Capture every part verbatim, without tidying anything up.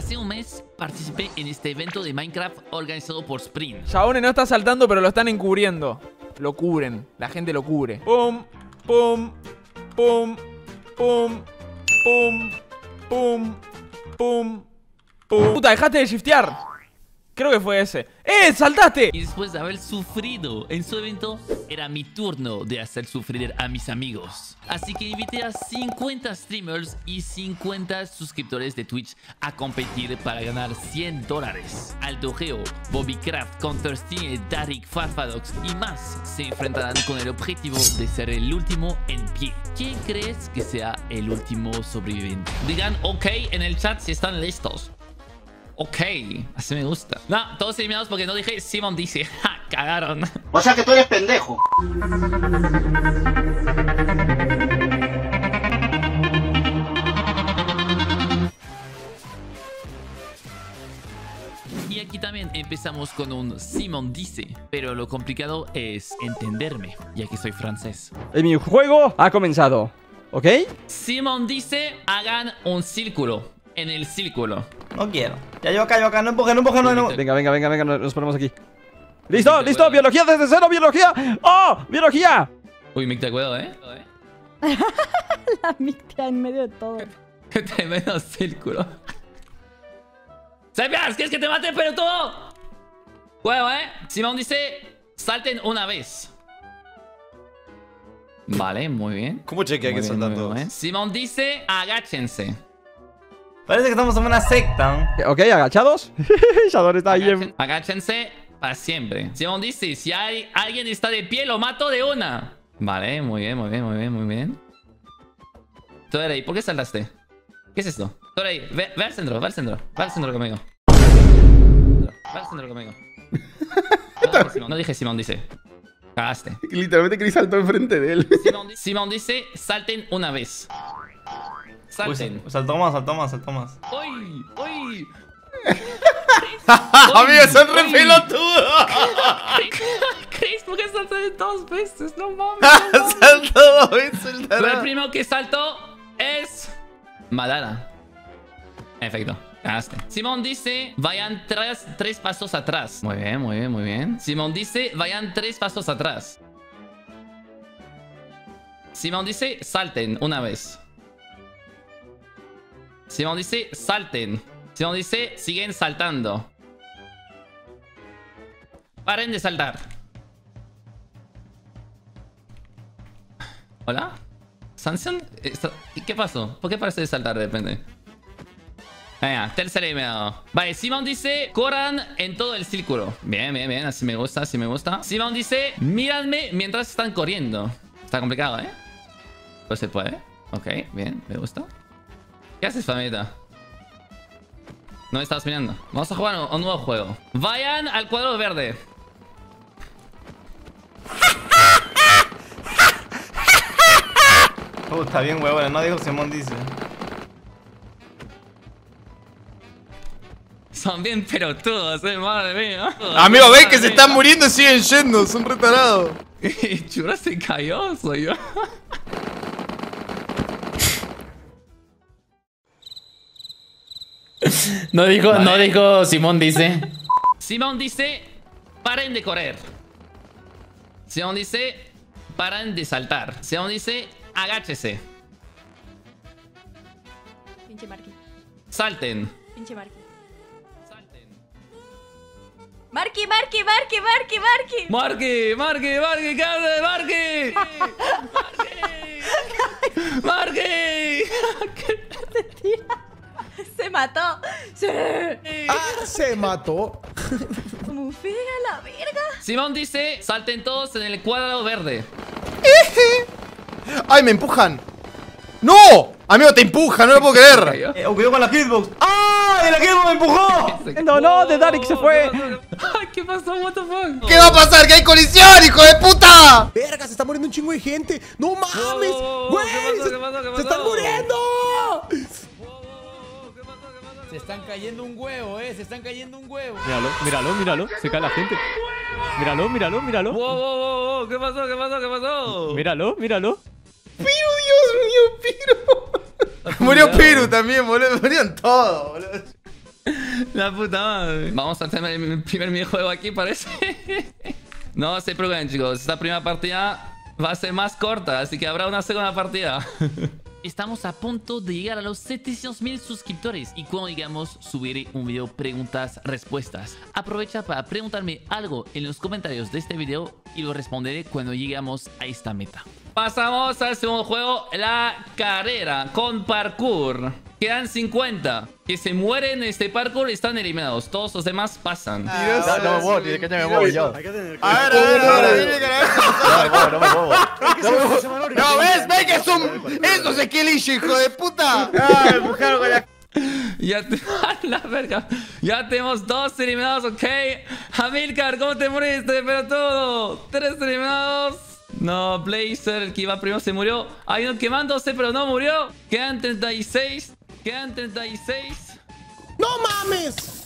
Hace un mes participé en este evento de Minecraft organizado por Sprint. Chabone no está saltando, pero lo están encubriendo. Lo cubren, la gente lo cubre. Pum, pum, pum, pum, pum, pum, pum, pum. Puta, dejaste de shiftear. Creo que fue ese. ¡Eh! ¡Saltaste! Y después de haber sufrido en su evento, era mi turno de hacer sufrir a mis amigos. Así que invité a cincuenta streamers y cincuenta suscriptores de Twitch a competir para ganar cien dólares. Alto Geo, Bobbycraft, Counterstein, Darik, Farfadox y más se enfrentarán con el objetivo de ser el último en pie. ¿Quién crees que sea el último sobreviviente? Digan ok en el chat si están listos. Ok, así me gusta. No, todos eliminados porque no dije Simon dice. Ja, cagaron. O sea que tú eres pendejo. Y aquí también empezamos con un Simon dice. Pero lo complicado es entenderme, ya que soy francés. El minijuego ha comenzado, ¿ok? Simon dice, hagan un círculo. En el círculo. No quiero. Ya yo acá, yo acá. No empuje, no empuje, no, no. Venga, venga, venga, venga, nos ponemos aquí. ¡Listo, listo! ¡Biología desde cero, biología! ¡Oh! ¡Biología! Uy, Micta, cuidado, ¿eh? La Micta en medio de todo. Qué tremendo círculo. ¡Sepias! ¿Quieres que te mate, pero todo? Cuidado, ¿eh? Simón dice, salten una vez. Vale, muy bien. ¿Cómo chequea que saltan todos? Simón dice, agáchense. Parece que estamos en una secta. Ok, agachados. Shador está ahí en... Agáchense para siempre. Simón dice, si hay, alguien está de pie, lo mato de una. Vale, muy bien, muy bien, muy bien, muy bien. Torey, ¿por qué saltaste? ¿Qué es esto? Torey, ve, ve al centro, ve al centro. Ve al centro conmigo. Ve al centro conmigo. No, Simón, no dije Simón dice. Cagaste. Literalmente Chris saltó enfrente de él. Simón, Simón dice, salten una vez. Salten. Uy, saltó más, saltó más, saltó más. ¡Uy! ¡Uy! Amigos, son re pelotudos. Chris, ¿por qué saltaste dos veces? No mames. Saltó dos veces el Pero el tarado. primero que saltó es Madara. Perfecto. Ganaste. Simón dice, vayan tres, tres pasos atrás. Muy bien, muy bien, muy bien. Simón dice, vayan tres pasos atrás. Simón dice, salten una vez. Simón dice, salten. Simón dice, siguen saltando. Paren de saltar. ¿Hola? ¿Sanson? ¿Qué pasó? ¿Por qué parece de saltar de repente? Venga, tercer eliminado. Vale, Simón dice, corran en todo el círculo. Bien, bien, bien, así me gusta, así me gusta. Simón dice, míradme mientras están corriendo. Está complicado, ¿eh? Pues se puede. Ok, bien, me gusta. ¿Qué haces, familia? No me estabas mirando. Vamos a jugar a un nuevo juego. Vayan al cuadro verde. Uh, está bien, huevón. No dijo Simón dice. Son bien pelotudos, eh, madre mía. Amigo, ven que se están muriendo y siguen yendo. Son retarados. Chura se cayó, soy yo. No dijo, Vale. no dijo Simón dice. Simón dice, paren de correr. Simón dice, paren de saltar. Simón dice, agáchese. Pinche Marky. Salten. Pinche Marky. Salten. Marky, Marky, Marky, Marky, Marky. Marky, Marky, Marky, ¿qué hace? Marky. Marky. Marky. Se tira. Se mató. Sí. Ah, se mató. Como fea la verga. Simón dice, salten todos en el cuadrado verde. ¡Ay, me empujan! ¡No! Amigo, te empujan, no lo puedo creer. Eh, oh, cuidado con la hitbox. ¡Ah! ¡Y la hitbox me empujó! No, no, de Darik se fue. ¿Qué pasó? What the fuck? ¿Qué va a pasar? ¡Que hay colisión, hijo de puta! Verga, se está muriendo un chingo de gente. No mames. Wow, Güey, ¿qué pasó? se, ¿Qué pasó? ¿Qué se pasó? están muriendo. Se están cayendo un huevo, eh. Se están cayendo un huevo. Míralo, míralo, míralo. Se cae la gente. Míralo, míralo, míralo. Wow, wow, wow, wow. ¿Qué pasó? ¿Qué pasó? ¿Qué pasó? Míralo, míralo. ¡Piru, Dios mío, Piru! Murió Piru también, boludo. Murieron todos, boludo. La puta madre. Vamos a tener el primer minijuego aquí, parece. No se preocupen, chicos. Esta primera partida va a ser más corta, así que habrá una segunda partida. Estamos a punto de llegar a los setecientos mil suscriptores y cuando llegamos subiré un video preguntas-respuestas. Aprovecha para preguntarme algo en los comentarios de este video y lo responderé cuando lleguemos a esta meta. Pasamos al segundo juego, la carrera con parkour. Quedan cincuenta. Que se mueren en este parkour están eliminados. Todos los demás pasan. No, no me muevo, tiene que me muevo yo. A ver, a ver, a ver, dile que la No me muevo, no me muevo. No, ves, ves que es un. Eso es equilibrio, hijo de puta. Ah, me empujaron con la. Ya te... la verga. Ya tenemos dos eliminados, ok. Hamilcar, ¿cómo te moriste? Pero todo. Tres eliminados. No, Blazer, el que iba primero se murió. Hay uno quemándose, pero no murió. Quedan treinta y seis. Quedan treinta y seis. ¡No mames!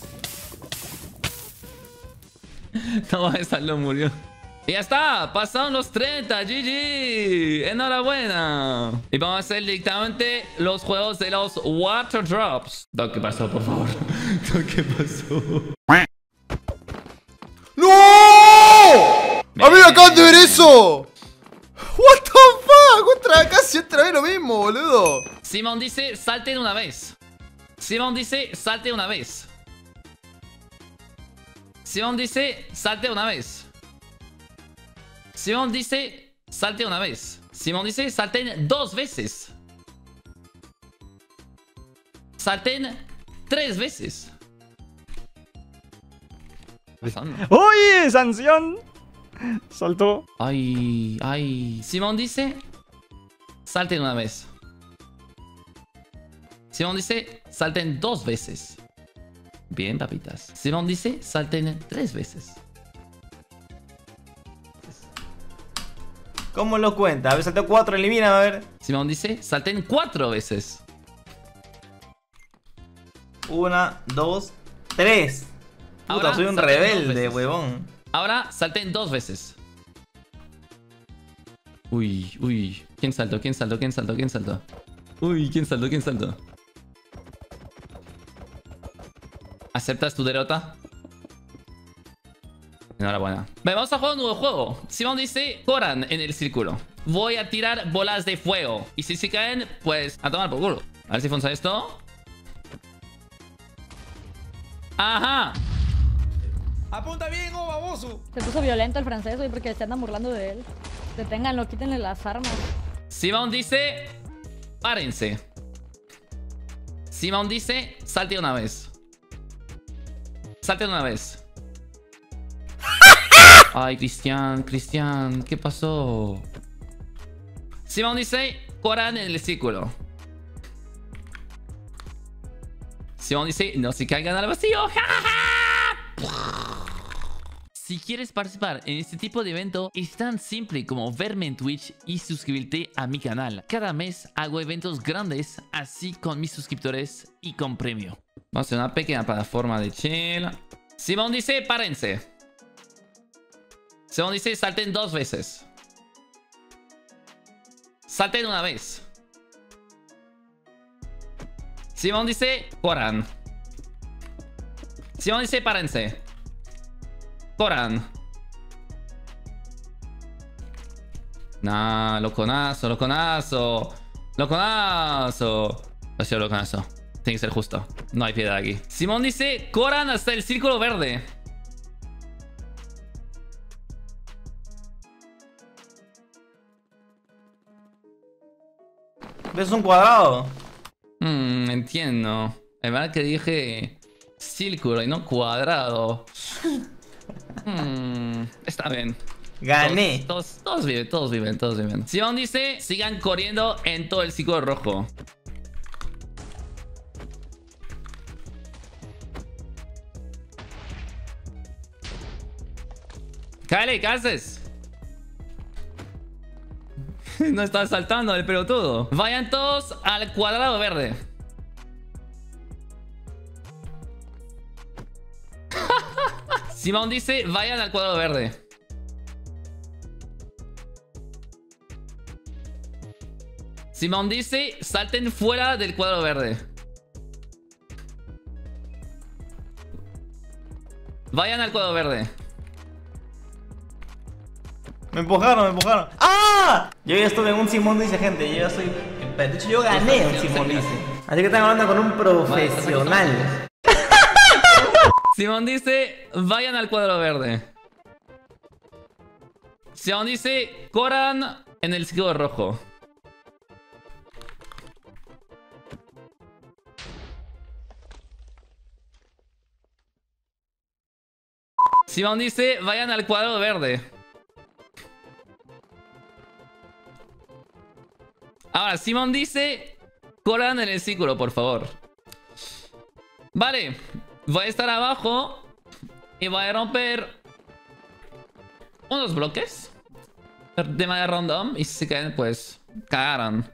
No, esa no murió. Y ya está, pasaron los treinta, G G. Enhorabuena. Y vamos a hacer directamente los juegos de los Water Drops. ¿Qué pasó, por favor? ¿Qué pasó? ¡No! ¡Amigo, acaban de ver eso! What the fuck? Otra casi otra vez lo mismo, boludo. Simón dice, salte una vez. Simón dice, salte una vez. Simón dice, salte una vez. Simón dice, salte una vez. Simón dice, salten dos veces. Salten tres veces. ¡Uy! ¡Sanción! Saltó. Ay, ay. Simón dice, salten una vez. Simón dice, salten dos veces. Bien, papitas. Simón dice, salten tres veces. ¿Cómo lo cuenta? A ver, saltó cuatro, elimina, a ver. Simón dice, salten cuatro veces. Una, dos, tres. Puta, Ahora, soy un salten dos rebelde, veces. huevón. Ahora salten dos veces. Uy, uy. ¿Quién saltó? ¿Quién saltó? ¿Quién saltó? ¿Quién saltó? Uy, ¿quién saltó? ¿Quién saltó? ¿Aceptas tu derrota? Enhorabuena. Vale, vamos a jugar un nuevo juego. Simón dice, corran en el círculo. Voy a tirar bolas de fuego. Y si se caen, pues a tomar por culo. A ver si funciona esto. Ajá. ¡Apunta bien, oh baboso! Se puso violento el francés hoy porque se andan burlando de él. Deténganlo, quítenle las armas. Simón dice, párense. Simón dice, salte una vez. Salte una vez. Ay, Cristian, Cristian, ¿qué pasó? Simón dice, corran en el círculo. Simón dice, no se caigan al vacío. Si quieres participar en este tipo de evento, es tan simple como verme en Twitch y suscribirte a mi canal. Cada mes hago eventos grandes, así con mis suscriptores y con premio. Vamos a hacer una pequeña plataforma de chill. Simón dice, párense. Simón dice, salten dos veces. Salten una vez. Simón dice, corran. Simón dice, párense. Corran. Nah, loconazo, loconazo. Loconazo. Ha sido loconazo. Tiene que ser justo. No hay piedad aquí. Simón dice, corran hasta el círculo verde. ¿Ves un cuadrado? Hmm, entiendo. Es verdad que dije círculo y no cuadrado. Hmm, está bien. Gané. Todos, todos, todos viven, todos viven, todos viven. Simón dice, sigan corriendo en todo el círculo rojo. Cállate, ¿qué haces? No estás saltando el pelotudo. Vayan todos al cuadrado verde. Simón dice, vayan al cuadrado verde. Simón dice, salten fuera del cuadrado verde. Vayan al cuadro verde. Me empujaron, me empujaron. ¡Ah! Yo ya estuve en un Simón dice, gente. Yo ya soy. De hecho, yo gané un Simón dice. Así que están hablando con un profesional. Simón dice, vayan al cuadro verde. Simón dice, corran en el círculo rojo. Simón dice, vayan al cuadro verde. Ahora, Simón dice, corran en el círculo, por favor. Vale, voy a estar abajo y voy a romper unos bloques de manera random. Y si se caen, pues, cagaron.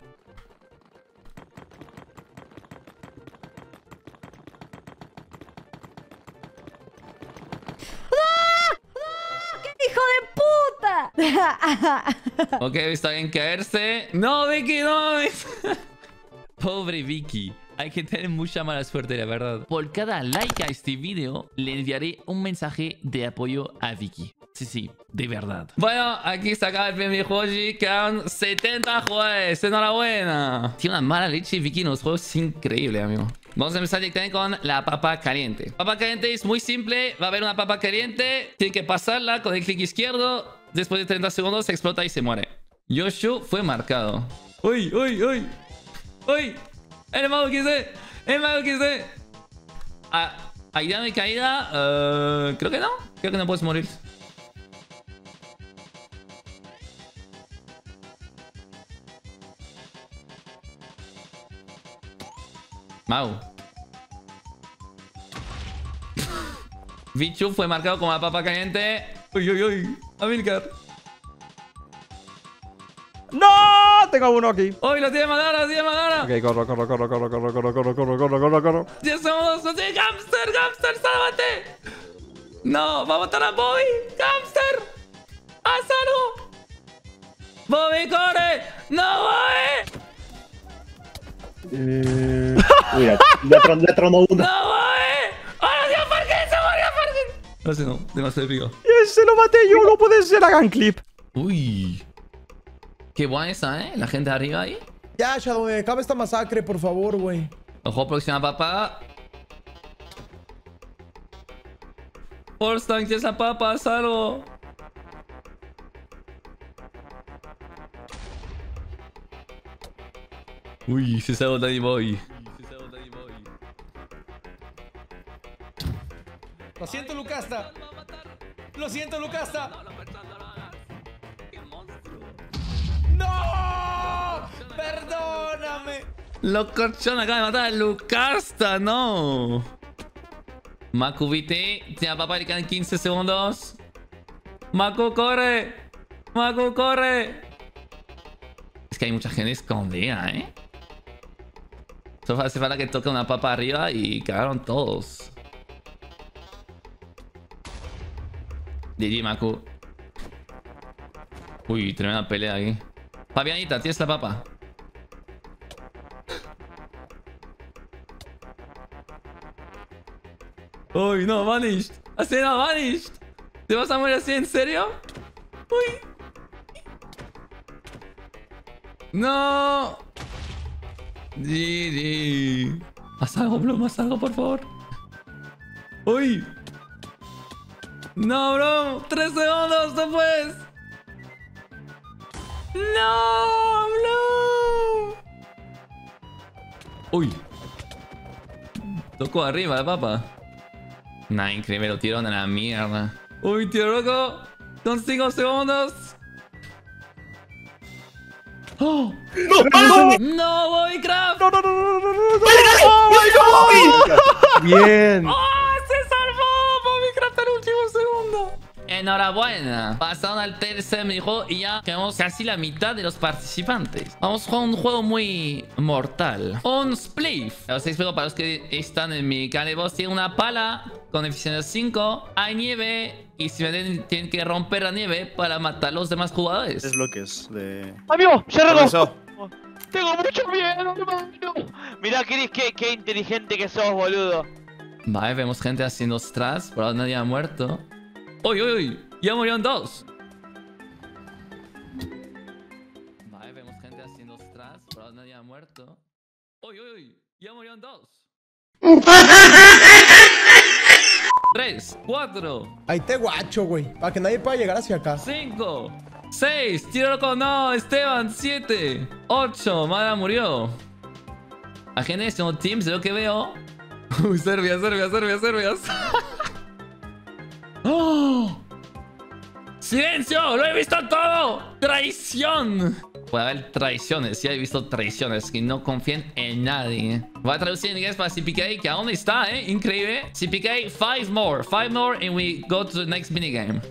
¡Hijo de puta! Ok, está bien caerse. No, Vicky, no. Pobre Vicky. Hay que tener mucha mala suerte, la verdad. Por cada like a este video, le enviaré un mensaje de apoyo a Vicky. Sí, sí, de verdad. Bueno, aquí se acaba el primer juego. Quedan setenta jugadores. Enhorabuena. Tiene una mala leche Vicky en los juegos. Es increíble, amigo. Vamos a empezar directamente con la papa caliente. Papa caliente es muy simple. Va a haber una papa caliente. Tiene que pasarla con el clic izquierdo. Después de treinta segundos se explota y se muere. Yoshu fue marcado. ¡Uy, uy, uy! ¡Uy! ¡El mago quise! ¡El mago quise! Ah, ¿ayuda mi caída? Uh, creo que no. Creo que no puedes morir. Mau. Bichu fue marcado como la papa caliente. Uy, uy, uy. Amilcar. ¡No! Tengo uno aquí. Uy, lo tiene Madara, lo tiene Madara. Ok, corro, corro, corro, corro, corro, corro, corro, corro, corro, corro, corro. diez segundos. ¡No tiene Gamster! ¡Gamster, sálvate! No, va a matar a Bobby. ¡Gamster! ¡Haz algo! ¡Bobby, corre! ¡No, Bobby! Eh... Uy, ya, tron, ya tronó uno. ¡No, Bobby! ¡Ahora sí a Parkin! ¡Se murió a Parkin! No sé, no. Demasiado frío. ¡Ese lo maté yo! ¡No puede ser! ¡Hagan clip! Uy. Qué buena esa, ¿eh? La gente de arriba ahí. Ya, Shadow, acaba esta masacre, por favor, güey. Ojo, próxima papa. Force Tank, esa papa, salvo. Uy, se salvó Danny Boy. Lo siento, Lucasta. Lo siento, Lucasta. ¡No! ¡Perdóname! Locochón acaba de matar a Lucasta, no. Maku V T, tiene a papá y quedan quince segundos. Maku, corre. Maku, corre. Es que hay mucha gente escondida, ¿eh? Solo hace falta que toque una papa arriba y cagaron todos. G G, Maku. Uy, tremenda pelea aquí. Fabianita, tienes la papa. Uy, no, vanished. Así no, vanished. ¿Te vas a morir así, en serio? Uy. No. G G. Haz algo, bro, haz algo, por favor. Uy. No, bro. Tres segundos, no puedes. No, bro. Uy. Tocó arriba la papa. Nah, increíble, lo tiraron a la mierda. Uy, tío loco. Son cinco segundos. ¡Oh! ¡No! ¡No, Bobbycraft! ¡No, no, no, no, no, no, no! ¡Oh, Bien. ¡Oh! ¡Se salvó Bobbycraft al último segundo! Enhorabuena. Pasaron al tercer minijuego y ya tenemos casi la mitad de los participantes. Vamos a jugar un juego muy mortal. Un spliff. Os explico para los que están en mi canal de voz. Tiene una pala con eficiencia cinco. Hay nieve. Y si me den, tienen que romper la nieve para matar a los demás jugadores. Tres bloques de... ¡Amigo! ¡Se regó! Comenzó. Tengo mucho miedo, hermano. Mirá, Chris, qué, qué inteligente que sos, boludo. Vale, vemos gente haciendo strats, pero nadie ha muerto. ¡Uy, uy, uy! Ya murieron dos. Vale, vemos gente haciendo strats, pero nadie ha muerto. ¡Uy, uy, uy! Ya murieron dos. Tres, cuatro. Ahí te guacho, güey. Para que nadie pueda llegar hacia acá. Cinco, seis, tiro loco, no, Esteban, siete, ocho, Mada murió. Agentes son teams, de lo que veo. Uy, Serbia, Serbia, Serbia, Serbia. ¡Oh! ¡Silencio! ¡Lo he visto todo! ¡Traición! Puede haber traiciones, ya he visto traiciones que no confían en nadie. Voy a traducir en inglés para C P K, que aún está, ¿eh? Increíble. C P K, five more. Five more and we go to the next minigame.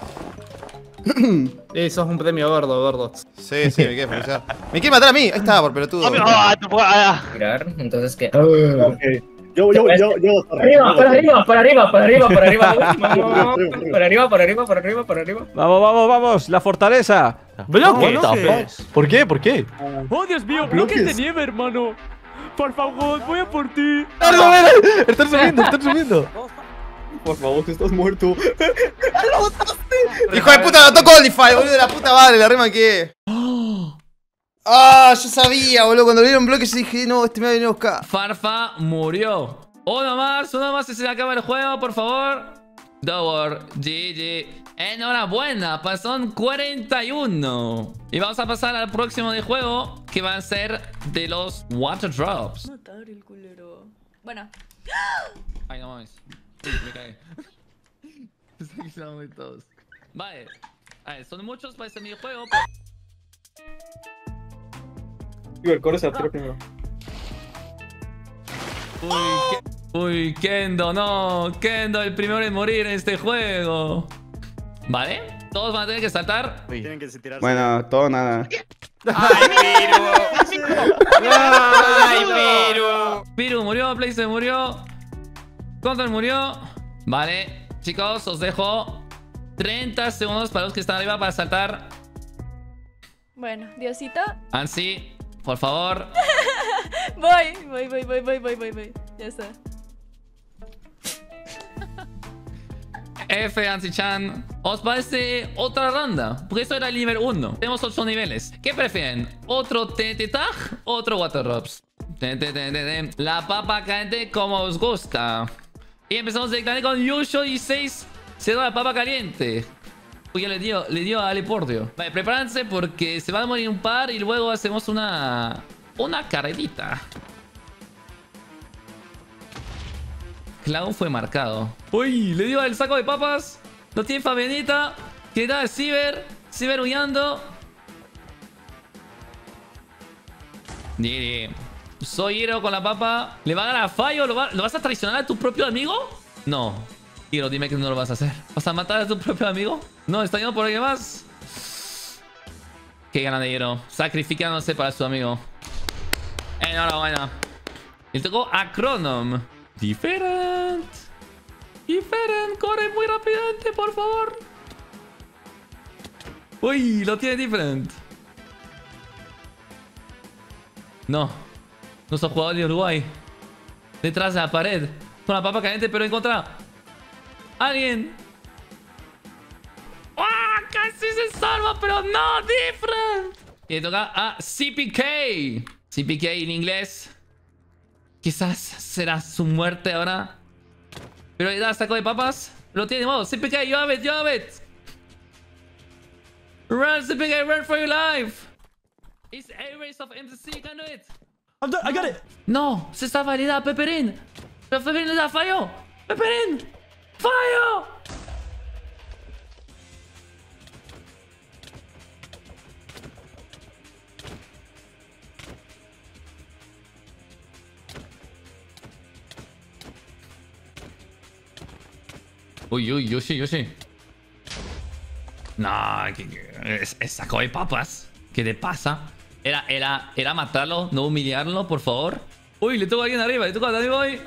Eso es un premio gordo, gordo. Sí, sí, me quiere felicitar. Me quiere matar a mí. Ahí está, por pelotudo. Mirar, entonces que. Ok. Yo, yo, yo, yo. Arriba, para arriba, para arriba, para arriba, para arriba. Para arriba, para arriba, para arriba, para arriba. Vamos, vamos, vamos. La fortaleza. Bloques. ¿Por qué? ¿Por qué? Oh, Dios mío, bloques de nieve, hermano. Por favor, voy a por ti. Están subiendo, están subiendo. Por favor, que estás muerto. Hijo de puta, lo tocó Olify, boludo, de la puta madre, la rema que. Ah, yo sabía, boludo. Cuando vieron bloques, yo dije, no, este me va a venir a buscar. Farfa murió. Uno más, uno más y se acaba el juego, por favor. Dower, G G. Enhorabuena, pasaron cuarenta y uno. Y vamos a pasar al próximo de juego, que va a ser de los Water Drops. Matar el culero. Bueno. Ay, no mames. Uy, me caí. Aquí se van a morir todos. Vale. A ver, son muchos para este videojuego, pero... Digo, el coro se atira primero. Uy, Ke- Uy, Kendo, no. Kendo, el primero en morir en este juego. Vale. Todos van a tener que saltar. Tienen que tirarse. Bueno, todo o nada. ¡Ay, Piru! ¡Ay, Piru! Piru murió, Playse murió. Control murió. Vale. Chicos, os dejo treinta segundos para los que están arriba para saltar. Bueno, Diosito. Ansi, por favor. Voy, voy, voy, voy, voy, voy, voy, voy. Ya está. F, Ansi-chan. ¿Os parece otra ronda? Porque esto era el nivel uno. Tenemos ocho niveles. ¿Qué prefieren? ¿Otro T T Tag? ¿Otro Water Drops? La papa caliente como os gusta. Y empezamos directamente con Yusho y seis. Se da la papa caliente. Uy, ya le dio, le dio a Alepordio. Vale, prepárense porque se van a morir un par y luego hacemos una... Una carrerita. Clown fue marcado. Uy, le dio el saco de papas. Lo tiene Fabianita. Que da Ciber. Ciber huyendo. Didi. Soy Hiro con la papa. ¿Le va a dar a Fallo? ¿Lo, va, ¿Lo vas a traicionar a tu propio amigo? No. Hiro, dime que no lo vas a hacer. ¿Vas a matar a tu propio amigo? No, está yendo por alguien más. Qué gana de Hiro. Sacrificándose para su amigo. Enhorabuena. Le tocó a Chronom. Different. Different. Corre muy rápidamente, por favor. Uy, lo tiene Different. No. Nuestro jugador de Uruguay. Detrás de la pared. Con la papa caliente, pero en contra. Alguien. ¡Ah! Casi se salva, pero no. Different. Y le toca a C P K. C P K en inglés. Quizás será su muerte ahora. Pero le da saco de papas. Lo tiene de nuevo. C P K, you have it, you have it. Run, C P K, run for your life. It's a race of M C C, you can do it. I'm done, I got it. No, se está valida a Pepperin. Pero Pepperin le da fallo. Pepperin. Fallo. Uy, uy, Yoshi, Yoshi. No, que, que, es, es saco de papas. ¿Qué te pasa? Era, era, era matarlo, no humillarlo, por favor. Uy, le toca a alguien arriba, le toca a Danny Boy.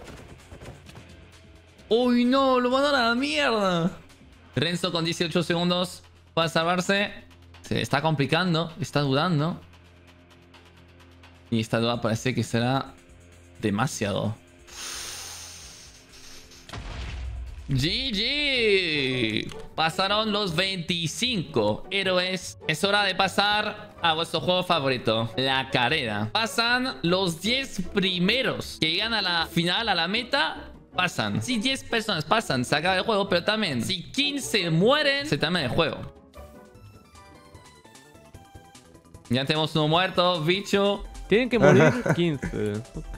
Uy, no, lo mandaron a la mierda. Renzo con dieciocho segundos para salvarse. Se le está complicando, está dudando. Y esta duda parece que será demasiado. G G. Pasaron los veinticinco héroes. Es hora de pasar a vuestro juego favorito, la carrera. Pasan los diez primeros que llegan a la final, a la meta. Pasan. Si diez personas pasan, se acaba el juego. Pero también, si quince mueren, se termina el juego. Ya tenemos uno muerto, bicho. Tienen que morir quince. Ok.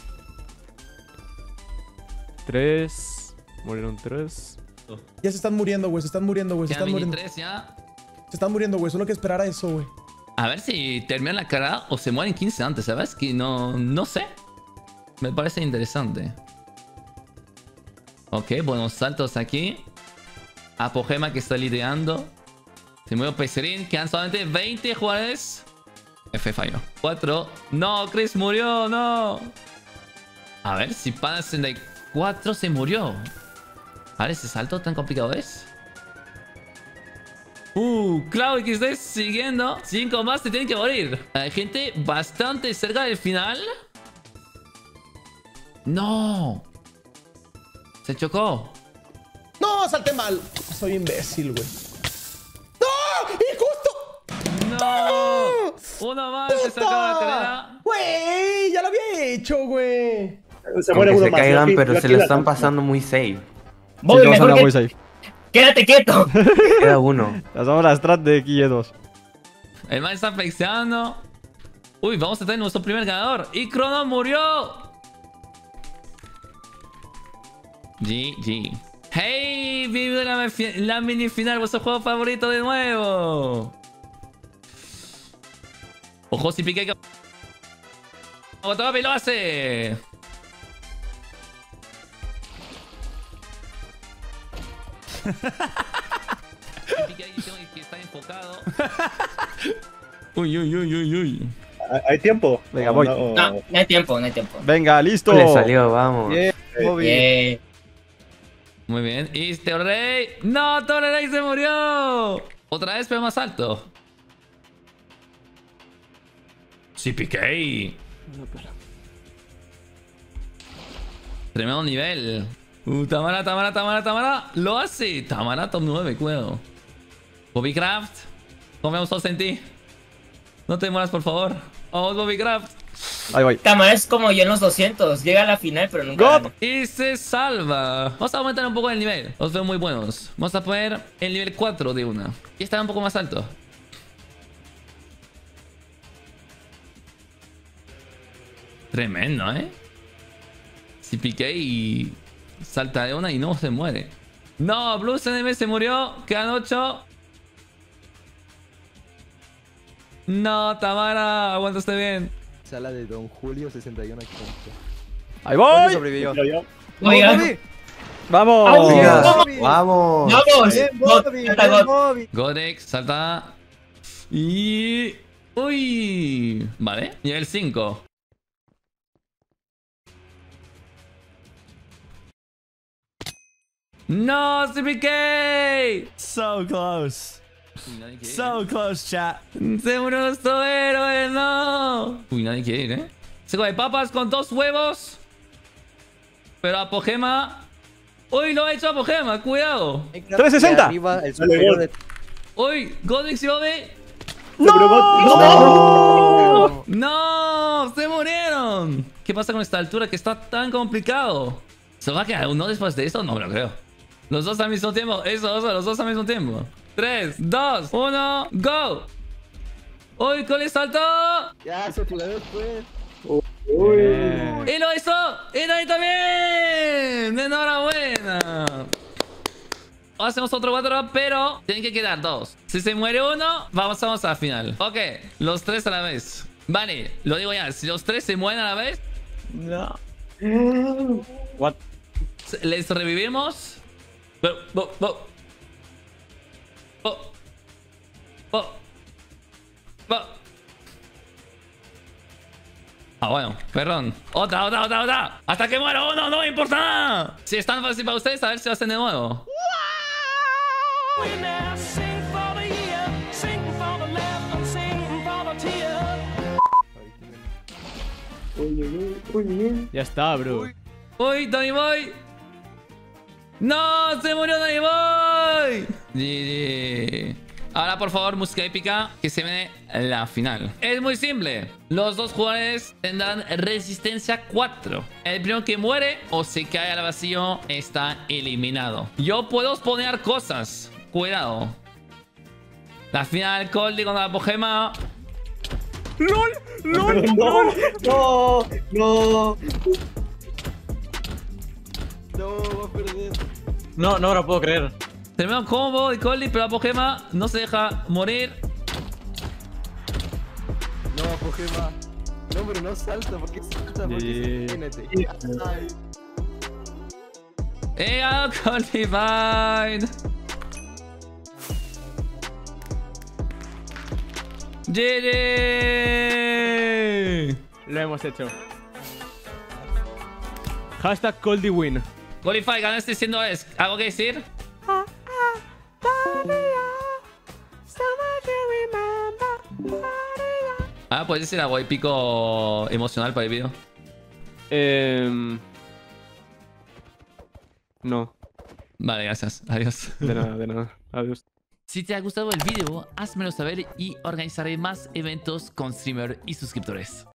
tres. Murieron tres. Ya se están muriendo, güey. Se están muriendo, güey. Se Ya están mini muriendo. tres, ya. Se están muriendo, güey. Solo hay que esperar a eso, güey. A ver si terminan la carrera o se mueren quince antes, ¿sabes? Que no, no sé. Me parece interesante. Ok, buenos saltos aquí. Apogema que está liderando. Se murió Peserín. Quedan solamente veinte jugadores. F falló. cuatro. No, Chris murió, no. A ver si Pana sesenta y cuatro se murió. A ver, ese salto tan complicado es. Uh, Cloud que estés siguiendo. Cinco más se tienen que morir. Hay gente bastante cerca del final. No. Se chocó. ¡No! ¡Salté mal! Soy imbécil, güey. ¡No! ¡Injusto! No. Uno más se sacaba la carrera. ¡Güey! Ya lo había hecho, güey. Se muere uno se más. caigan, Aquí, pero aquí se lo la están trampa. pasando muy safe. Bobby, Sí, mejor todos que- muy safe. Quédate quieto. Queda uno. Hacemos la strat de Q E dos. El man está flexeando. Uy, vamos a tener nuestro primer ganador. Y Crono murió. G G. Hey, vive la, la mini final, vuestro juego favorito de nuevo. Ojo si pique que... Otobi lo hace. Pique ahí, tengo que estar enfocado. Uy, uy, uy, uy, uy. ¿Hay- ¿Hay tiempo? Venga, No, voy. no. No, no hay tiempo, no hay tiempo. Venga, listo. Le salió, vamos. Bien. Yeah. Muy bien. Y Torrey. ¡No! ¡Torrey se murió! Otra vez, pero más alto. Sí, piqué. Tremendo nivel. Uh, Tamara, Tamara, Tamara, Tamara. Lo hace. Tamara top nueve, cuidado. Bobbycraft. Confiamos todos en ti. No te mueras, por favor. Vamos, Bobbycraft. Ahí voy. Tamara es como yo en los doscientos. Llega a la final, pero nunca God. gana. Y se salva. Vamos a aumentar un poco el nivel. Los veo muy buenos. Vamos a poner el nivel cuatro de una. Y está un poco más alto. Tremendo, ¿eh? Si piqué y salta de una y no se muere. No, Blues N M se murió. Quedan ocho. No, Tamara, aguantaste bien. Sala de Don Julio sesenta y uno. Ahí voy. Sobrevivió. Oiga. Vamos. Oiga. Vamos. ¡Vamos! Bien, God, Bobby, salta bien, God. Bobby. Godex, salta. Y... Uy. Vale, nivel cinco. No, C P K. So close. So close, chat. Se murió nuestro héroe, no. Uy, nadie quiere ir, ¿eh? Seco de papas con dos huevos. Pero Apogema... Uy, lo ha hecho Apogema, cuidado. trescientos sesenta. Arriba, el superior de... Uy, Godix y Bobby. ¡No! ¡No! ¡Se murieron! ¿Qué pasa con esta altura que está tan complicado? ¿Se va a quedar uno después de esto? No me lo creo. Los dos al mismo tiempo. Eso, eso, los dos al mismo tiempo. tres, dos, uno, ¡go! ¡Uy, Cole saltó! Ya, se fue después. ¡Y lo hizo! ¡Y lo hizo también! ¡Enhorabuena! Hacemos otro cuatro, pero tienen que quedar dos. Si se muere uno, vamos, vamos a la final. Ok, los tres a la vez. Vale, lo digo ya. Si los tres se mueren a la vez... No. What? Les revivimos. Pero, bo, bo. Bo. Bo. Bo. Ah, bueno, perdón. Otra, otra, otra, otra. Hasta que muera uno, no me importa nada. Si es tan fácil para ustedes, a ver si lo hacen de nuevo. Ya está, bro. Uy, Tony Boy. ¡No! ¡Se murió Danny Boy! G G. Ahora, por favor, música épica, que se viene la final. Es muy simple. Los dos jugadores tendrán resistencia cuatro. El primero que muere o se cae al vacío está eliminado. Yo puedo poner cosas. Cuidado. La final, Coldy contra la Pogema. ¡Lol! ¡Lol! ¡No! ¡No! ¡No! No, va a perder. No, no me lo puedo creer. Terminó combo de Coldy, pero la Pogema no se deja morir. No, Pogema. No, pero no salta. ¿Por qué salta? ¿Por qué salta? Ay. ¡Eh, ah, Coldy Fine! G G. Lo hemos hecho. Hashtag Coldy Win. Coldy Fine, ganaste siendo es. ¿Algo que decir? Ah, pues ese era algo épico emocional para el vídeo. Eh... No. Vale, gracias. Adiós. De nada, de nada. Adiós. Si te ha gustado el vídeo, házmelo saber y organizaré más eventos con streamer y suscriptores.